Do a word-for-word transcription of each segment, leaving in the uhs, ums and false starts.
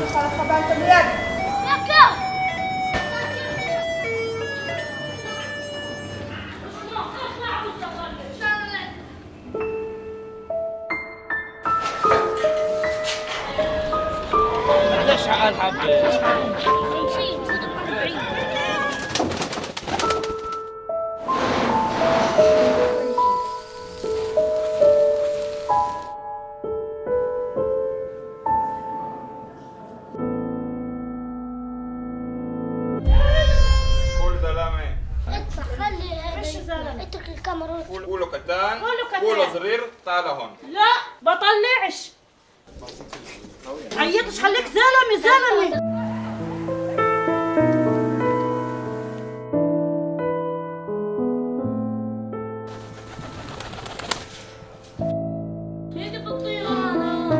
خلاص طبعا تمرين. ليش عقل حبة؟ اترك الكاميرا. قولوا كتان. قولوا صغير. تعال هون. لا بطلعش. عيطش خليك زلمه زلمه. كيف بالطياره؟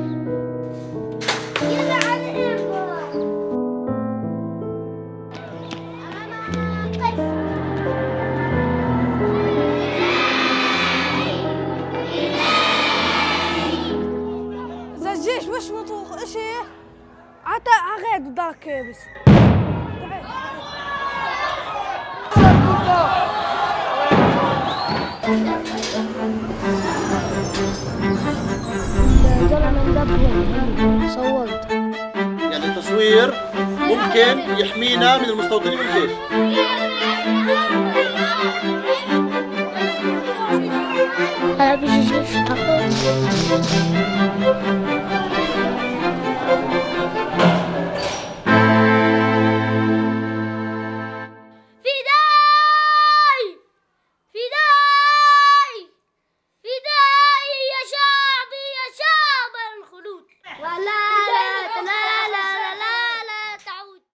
يلا على إيربا. زجيش وش وطوخ اشي عتا عغيد ودارك كابس. صورت. يعني التصوير ممكن يحمينا من المستوطنين والجيش. أنا بيجي جيش. ولا